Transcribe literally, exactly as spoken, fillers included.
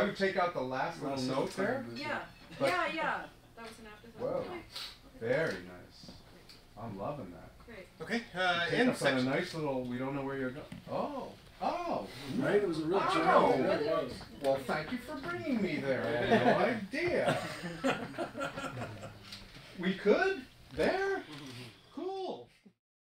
would take out the last little note there. Yeah, But yeah, yeah. That was an afterthought. whoa, Okay. very nice. I'm loving that. Great. Okay, uh, Take end us on a section. nice little. We don't know where you're going. Oh, oh. Right? It was a real Wow. challenge. It really was. Well, thank you for bringing me there. I had no idea. We could.